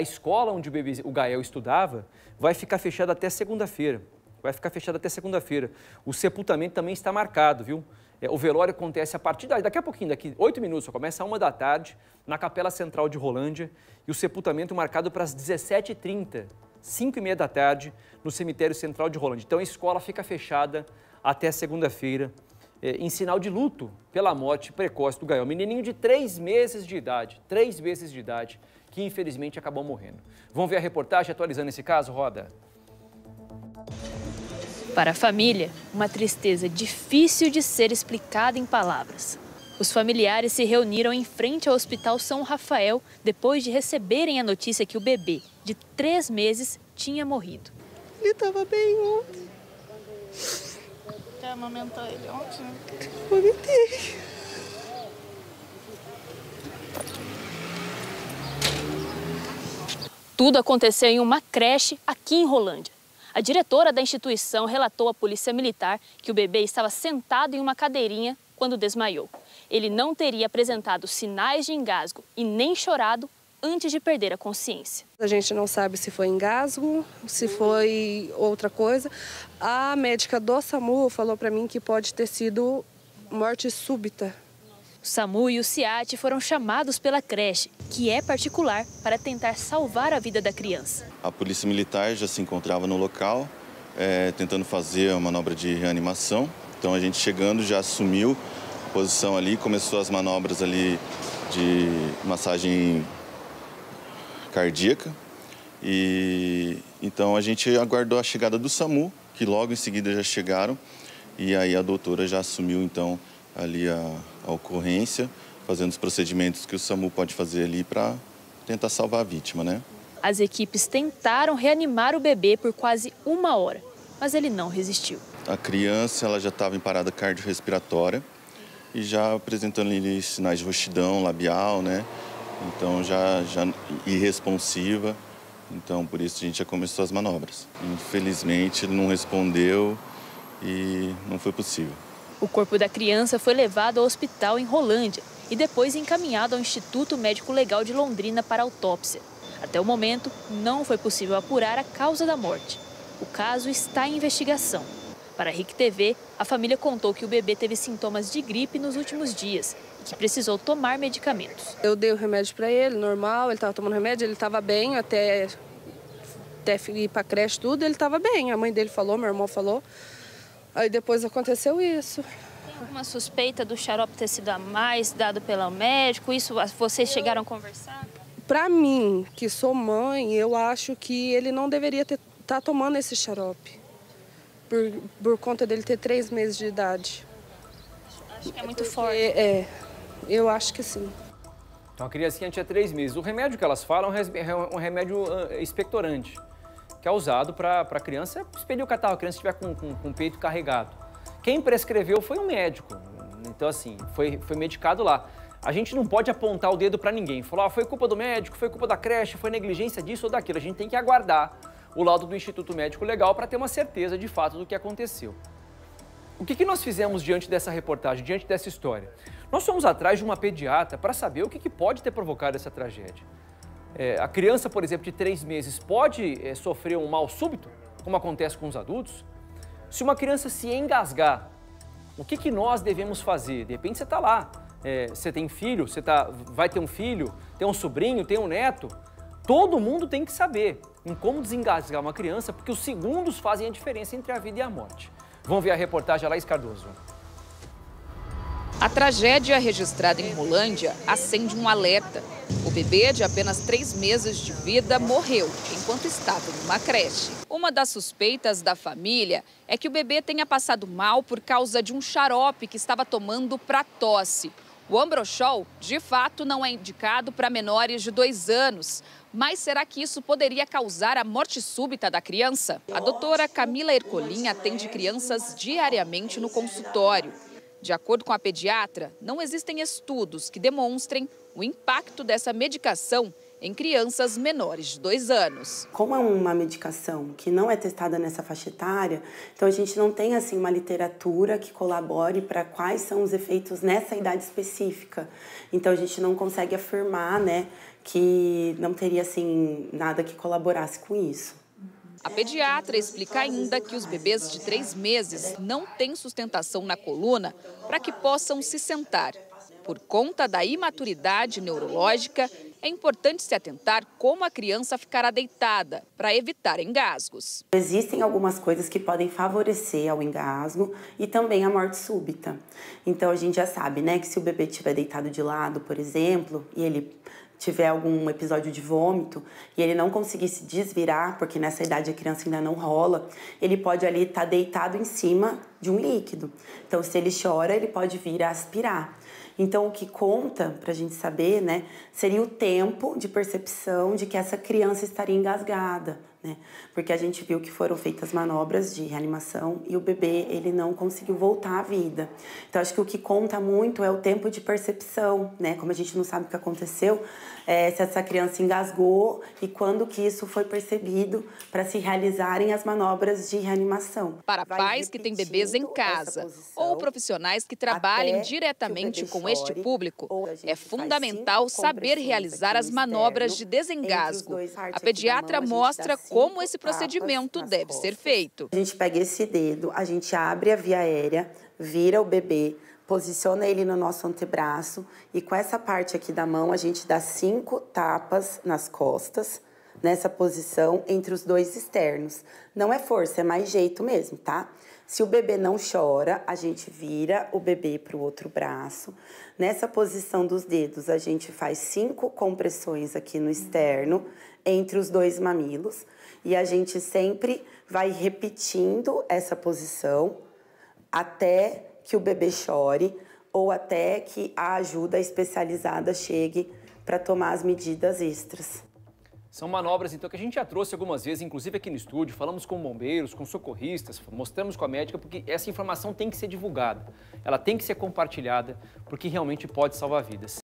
escola onde o Gael estudava vai ficar fechada até segunda-feira. O sepultamento também está marcado, viu? O velório acontece a partir daqui a pouquinho, daqui 8 minutos, só começa às 1h, na Capela Central de Rolândia, e o sepultamento marcado para as 17h30, 5h30, no Cemitério Central de Rolândia. Então a escola fica fechada até segunda-feira, em sinal de luto pela morte precoce do Gael, menininho de 3 meses de idade, que infelizmente acabou morrendo. Vamos ver a reportagem atualizando esse caso, roda. Para a família, uma tristeza difícil de ser explicada em palavras. Os familiares se reuniram em frente ao Hospital São Rafael depois de receberem a notícia que o bebê, de 3 meses, tinha morrido. Ele estava bem ontem. Você amamentou ele ontem? Amamentei. Tudo aconteceu em uma creche aqui em Rolândia. A diretora da instituição relatou à polícia militar que o bebê estava sentado em uma cadeirinha quando desmaiou. Ele não teria apresentado sinais de engasgo e nem chorado antes de perder a consciência. A gente não sabe se foi engasgo, se foi outra coisa. A médica do SAMU falou para mim que pode ter sido morte súbita. O SAMU e o SIAT foram chamados pela creche, que é particular, para tentar salvar a vida da criança. A polícia militar já se encontrava no local, tentando fazer a manobra de reanimação. Então a gente chegando já assumiu a posição ali, começou as manobras ali de massagem cardíaca. E então a gente aguardou a chegada do SAMU, que logo em seguida já chegaram. E aí a doutora já assumiu então ali a ocorrência, fazendo os procedimentos que o SAMU pode fazer ali para tentar salvar a vítima, né? As equipes tentaram reanimar o bebê por quase 1 hora, mas ele não resistiu. A criança ela já estava em parada cardiorrespiratória e já apresentando ali sinais de roxidão labial, né? Então já irresponsiva, então por isso a gente já começou as manobras. Infelizmente ele não respondeu e não foi possível. O corpo da criança foi levado ao hospital em Rolândia e depois encaminhado ao Instituto Médico Legal de Londrina para autópsia. Até o momento, não foi possível apurar a causa da morte. O caso está em investigação. Para a RIC TV, a família contou que o bebê teve sintomas de gripe nos últimos dias e que precisou tomar medicamentos. Eu dei o remédio para ele, normal, ele estava tomando remédio, ele estava bem, até ir para a creche tudo, ele estava bem. A mãe dele falou, meu irmão falou. Aí depois aconteceu isso. Tem alguma suspeita do xarope ter sido a mais dado pelo médico? Isso vocês chegaram a conversar? Para mim, que sou mãe, eu acho que ele não deveria estar tomando esse xarope. Por conta dele ter 3 meses de idade. Acho que é muito forte. Eu acho que sim. Então a criancinha tinha 3 meses. O remédio que elas falam é um remédio expectorante, que é usado para a criança expelir o catarro, a criança estiver com o peito carregado. Quem prescreveu foi um médico, então assim, foi medicado lá. A gente não pode apontar o dedo para ninguém, falar, foi culpa do médico, foi culpa da creche, foi negligência disso ou daquilo. A gente tem que aguardar o laudo do Instituto Médico Legal para ter uma certeza de fato do que aconteceu. O que nós fizemos diante dessa reportagem, diante dessa história? Nós fomos atrás de uma pediatra para saber o que pode ter provocado essa tragédia. A criança, por exemplo, de 3 meses pode sofrer um mal súbito, como acontece com os adultos? Se uma criança se engasgar, o que nós devemos fazer? De repente você está lá, você tem filho, vai ter um filho, tem um sobrinho, tem um neto. Todo mundo tem que saber em como desengasgar uma criança, porque os segundos fazem a diferença entre a vida e a morte. Vamos ver a reportagem, Laís Cardoso. A tragédia registrada em Rolândia acende um alerta. O bebê, de apenas 3 meses de vida, morreu enquanto estava em uma creche. Uma das suspeitas da família é que o bebê tenha passado mal por causa de um xarope que estava tomando para tosse. O Ambroxol, de fato, não é indicado para menores de 2 anos. Mas será que isso poderia causar a morte súbita da criança? A doutora Camila Ercolim atende crianças diariamente no consultório. De acordo com a pediatra, não existem estudos que demonstrem o impacto dessa medicação em crianças menores de 2 anos. Como é uma medicação que não é testada nessa faixa etária, então a gente não tem assim uma literatura que colabore para quais são os efeitos nessa idade específica. Então a gente não consegue afirmar, né, que não teria assim nada que colaborasse com isso. A pediatra explica ainda que os bebês de 3 meses não têm sustentação na coluna para que possam se sentar. Por conta da imaturidade neurológica, é importante se atentar como a criança ficará deitada, para evitar engasgos. Existem algumas coisas que podem favorecer ao engasgo e também a morte súbita. Então a gente já sabe, né, que se o bebê estiver deitado de lado, por exemplo, e ele tiver algum episódio de vômito e ele não conseguir se desvirar, porque nessa idade a criança ainda não rola, ele pode ali estar deitado em cima de um líquido. Então, se ele chora, ele pode vir a aspirar. Então, o que conta para a gente saber, né, seria o tempo de percepção de que essa criança estaria engasgada, né? Porque a gente viu que foram feitas manobras de reanimação e o bebê, ele não conseguiu voltar à vida. Então, acho que o que conta muito é o tempo de percepção, né? Como a gente não sabe o que aconteceu, se essa criança engasgou e quando que isso foi percebido para se realizarem as manobras de reanimação. Para pais que têm bebês em casa ou profissionais que trabalhem diretamente com este público, é fundamental saber realizar as manobras de desengasgo. A pediatra mostra como esse procedimento deve ser feito. A gente pega esse dedo, a gente abre a via aérea, vira o bebê, posiciona ele no nosso antebraço e com essa parte aqui da mão a gente dá 5 tapas nas costas, nessa posição entre os 2 externos. Não é força, é mais jeito mesmo, tá? Se o bebê não chora, a gente vira o bebê para o outro braço. Nessa posição dos dedos, a gente faz 5 compressões aqui no externo, entre os 2 mamilos. E a gente sempre vai repetindo essa posição até que o bebê chore ou até que a ajuda especializada chegue para tomar as medidas extras. São manobras, então, que a gente já trouxe algumas vezes, inclusive aqui no estúdio, falamos com bombeiros, com socorristas, mostramos com a médica, porque essa informação tem que ser divulgada, ela tem que ser compartilhada, porque realmente pode salvar vidas.